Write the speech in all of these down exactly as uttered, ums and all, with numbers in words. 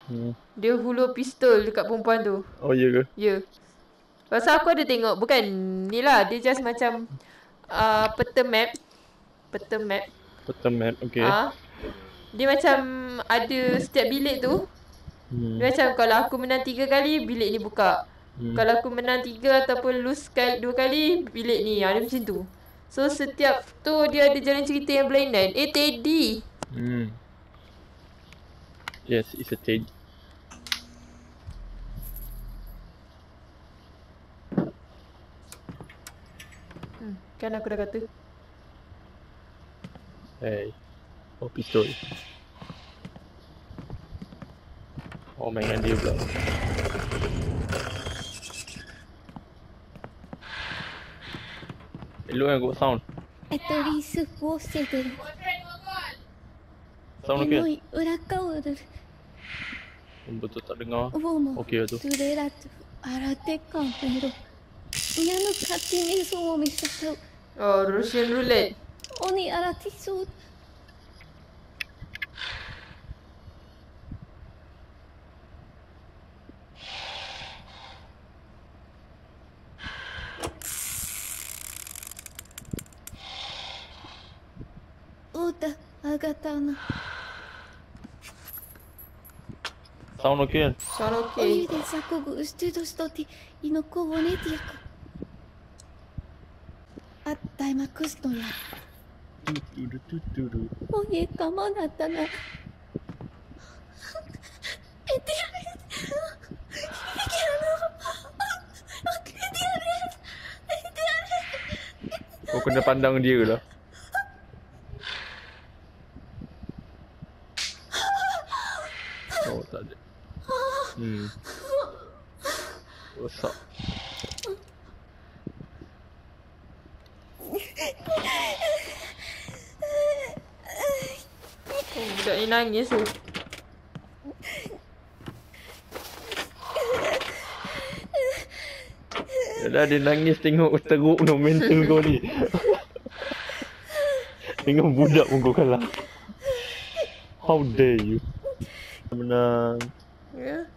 Hmm. Dia hulur pistol dekat perempuan tu. Oh iya ke? Ya. Yeah. Pasal aku ada tengok, bukan ni lah, dia just macam uh, peta map. Peta map. Peta map, okay. Ah, dia macam ada setiap bilik tu. Hmm. Dia macam kalau aku menang tiga kali, bilik ni buka. Hmm. Kalau aku menang tiga ataupun lose sekali, dua kali, bilik ni. Ada macam tu. So setiap tu dia ada jalan cerita yang berlainan. Eh, Teddy. Hmm. Yes, it's a Teddy. Hmm, kan aku dah kata. Hey. Oh, pistol. Oh, mainan dia pula. Elok kan kot sound. Sound okey? Betul tak dengar. Okey lah tu. Oh, Russian roulette. Sound okey kan? Sound okey. Kau kena pandang dia lah. Oh, tak ada. Hmm. Rosak. Oh, budak ni nangis tu. Yalah, dia nangis tengok teruk no mental kau ni. Tengok budak pun kau kalah. How dare you. Menang. Ya.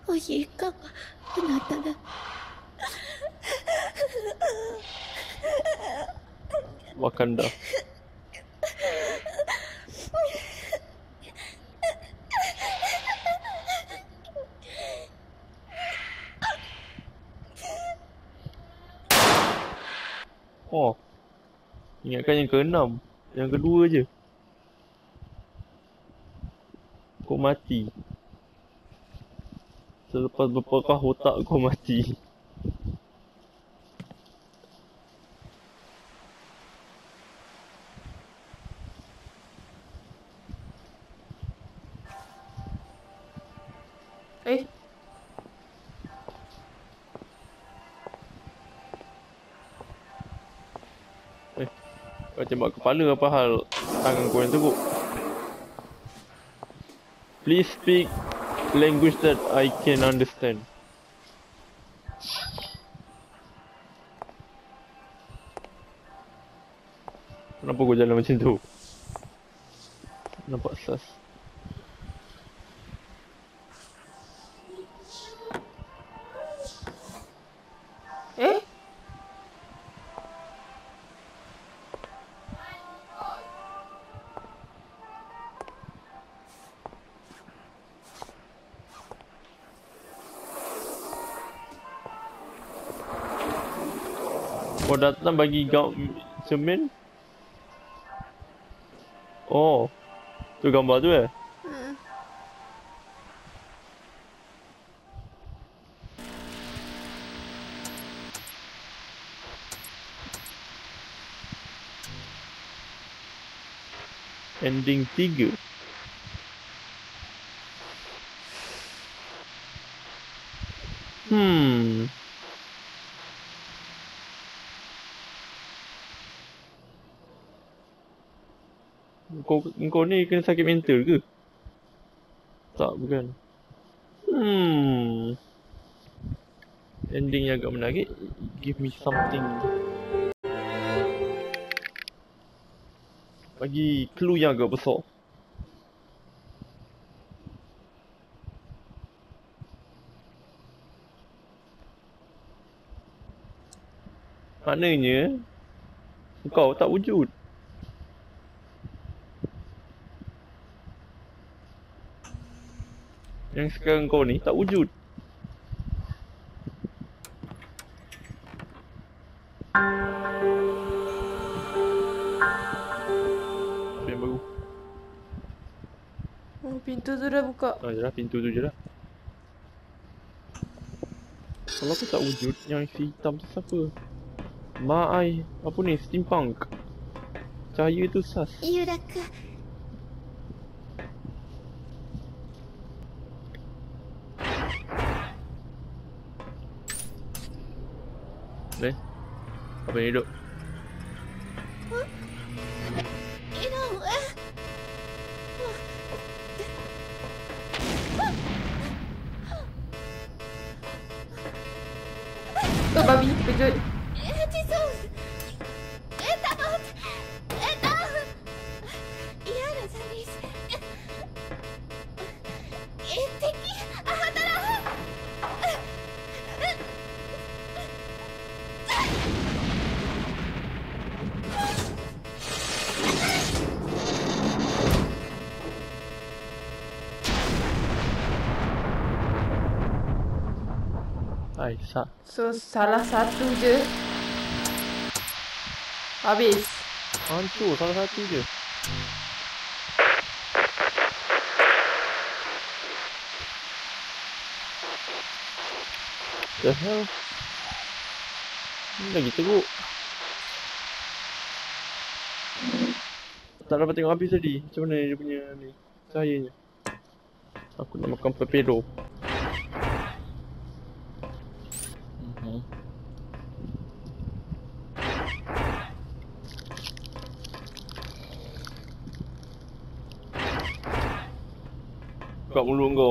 Wakanda. Oh. Ingatkan yang keenam. Yang kedua je. Kau mati. Selepas berpakah otak kau mati. Eh. Eh. Kau tembak kepala apa hal tangan kau yang teruk? Please speak language that I can understand. Kenapa kau jalan macam tu? Nampak sus. Eh? Kau datang bagi kau cermin? Oh. Tu gambar tu eh? Hmm. Ending tiga. Hmm. Kau, kau ni kena sakit mental ke? Tak, bukan. Hmm. Ending yang agak menarik. Give me something. Bagi clue yang agak besar. Maknanya kau tak wujud. Yang sekarang kau ni tak wujud. Apa yang baru? Oh, pintu tu dah buka. Ah, je lah, pintu tu je lah. Kalau aku tak wujud, yang si hitam tu siapa? Mak ai, apa ni? Steampunk. Cahaya tu sas. ユラク Leh? Apa yang hidup? 井上 Oh, babi. Kejut. エジソンエタノエタイアラザリス一滴アハタラ Hai, sak. So, salah satu je. Habis. Hancur salah satu je. The hell? Ni lagi teruk. Tak dapat tengok habis tadi. Macam mana dia punya ni cahayanya. Aku nak makan pepero. Mhm. Buka mulut kau.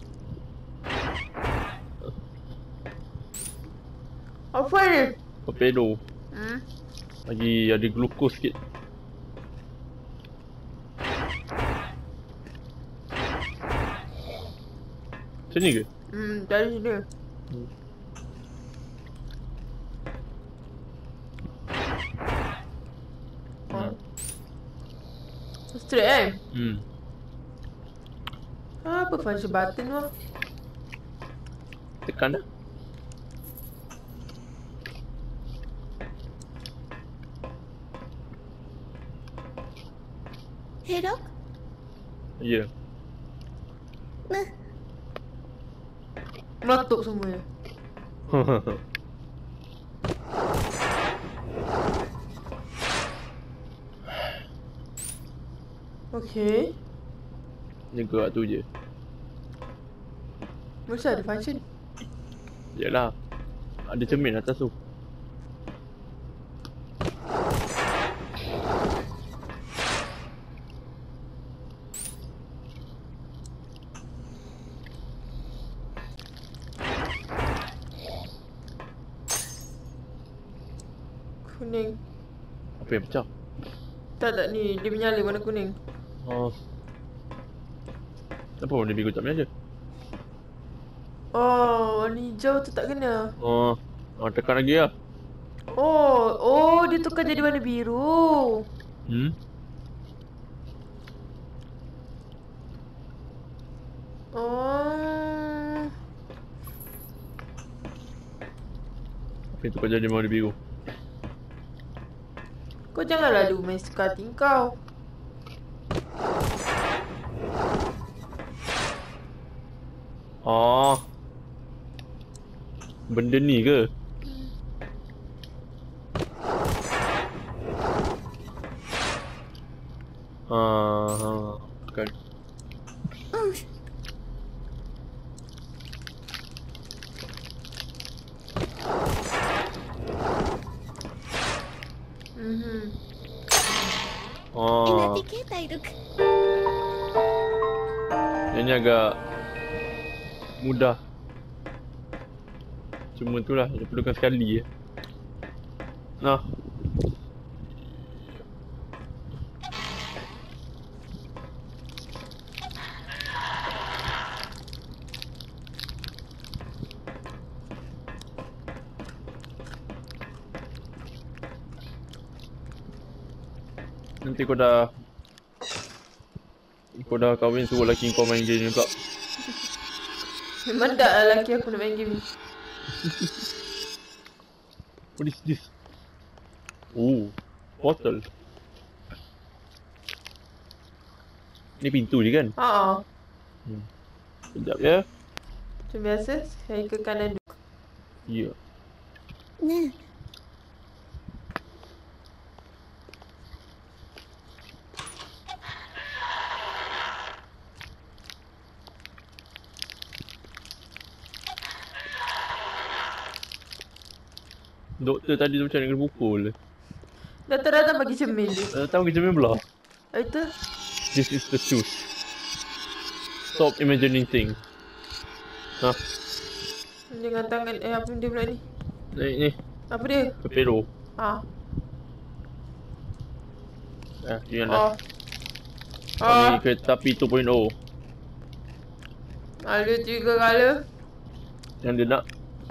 Apa ni? Pepero. Hmm? Lagi ada glukos sikit. Macam ni ke? Hmm, dari sini. Hmm. Oh. Straight kan? Hmm. Apa function button tu? Tekan dah. Herok Ya. nah Meletup semuanya. Okay. Ni gerak tu je. Mesti ada function. Yalah. Ada cermin atas tu. Kuning. Apa yang pecah? Tak tak ni, dia menyala warna kuning. Oh. Kenapa warna biru tak menyala? Oh, warna hijau tu tak kena. Oh. Oh, tekan lagi lah. Oh, oh dia tukar jadi warna biru. Hmm? Oh. Apa yang tukar jadi warna biru? Kau janganlah lu main skating kau. Oh. Benda ni ke? Ah, kan. Mhm. エナ Oh. ティケータイルク Yang ni agak mudah. Cuma tu lah, dia perlukan sekali je. Nah. Nanti kau dah Kau dah kahwin suruh lelaki kau main game ni pula. Memang tak lah lelaki aku nak main game ni. What is this? Oh, portal. Ni pintu je kan? Haa. Hmm. Sekejap ya. Macam biasa, saya ke kanan dulu. Ya. Neえ Doktor tadi tu macam nak kena pukul. Datang-datang bagi cermin dia. Dah tahu kerja belah. Itu. This is the truth. Stop imagining things. Ha, Dengan tangan, eh apa dia pula ni? naik ni. Apa dia? Kepero. Ah. Ah, ni dah. Oh. Oh. Ni Oh. kereta api dua titik kosong. Ada tiga kala. Yang dia nak.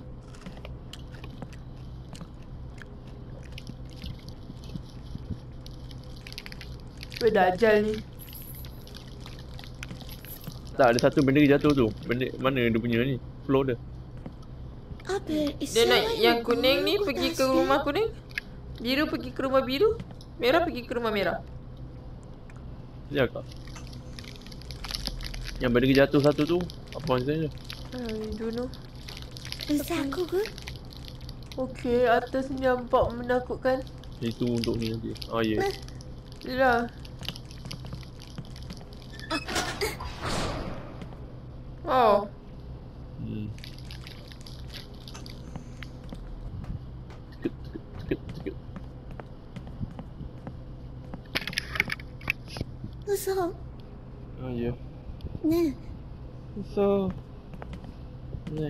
Berdajal ni. Tak, ada satu benda jatuh tu. Benda mana dia punya ni? Floor dia. Dia nak yang kuning ni pergi ke rumah kuning. Biru pergi ke rumah biru. Merah pergi ke rumah merah. Ya kak. Yang benda jatuh satu tu. Apa maksudnya? I don't know. Zakugu? Okay, atas ni nampak menakutkan. Itu untuk ni nanti. Oh ya. Yeah. Yelah. Oh. Hmm. Sikit, sikit, sikit. Uso. Oh ya. Neえ So. Ni.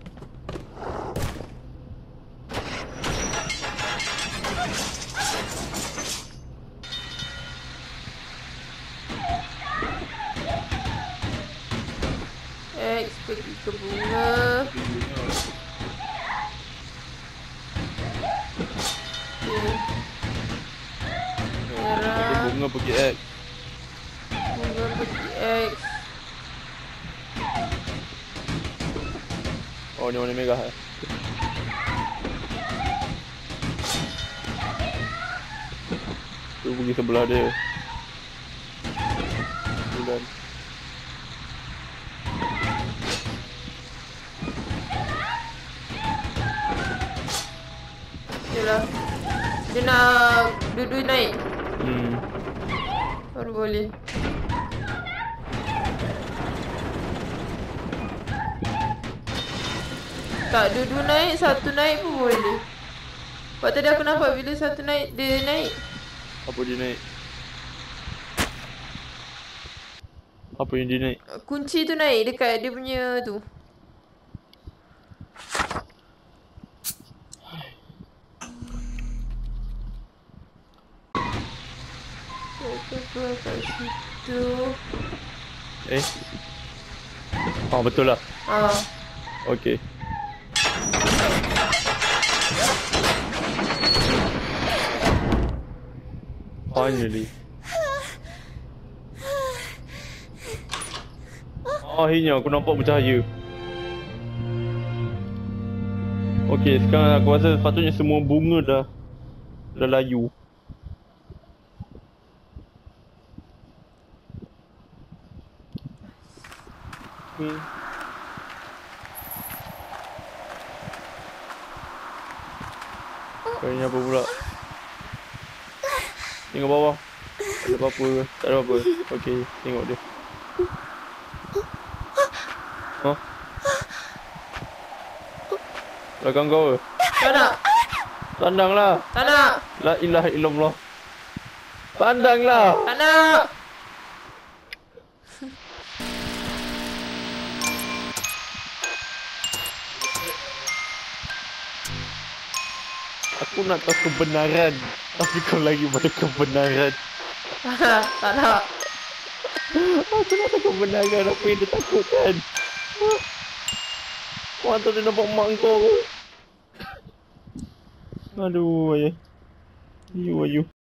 X pergi ke bunga. Okay. Merah. Bunga pergi X. Bunga pergi X. Oh ni warna merah eh. Tu pergi sebelah dia. Bulan. Yelah. Dia nak dua-dua naik. Hmm. Baru boleh. Tak, dua-dua naik, satu naik pun boleh. Sebab tadi aku nampak bila satu naik, dia naik. Apa dia naik? Apa yang dia naik? Kunci tu naik dekat dia punya tu. Aku keluar kat situ. Eh? Oh betul lah. Ah. Okay. Finally. Akhirnya aku nampak bercahaya. Okay, sekarang aku rasa sepatutnya semua bunga dah dah layu. Hmm. Kayaknya apa pula? Tengok bawah. Tak ada apa-apa ke? Tak ada apa-apa. Okey, tengok dia. Hah? Belakang kau ke? Tak nak. Tandanglah. Tak nak. La ilaha illallah. Pandanglah. Tak nak. Aku nak tahu kebenaran. Tapi kau lagi pada kebenaran. Tak nak. Tak nak. Aku nak tahu kebenaran apa yang dia takutkan. Kau hantar dia nampak mak kau. Aduh, ayah. You, are you?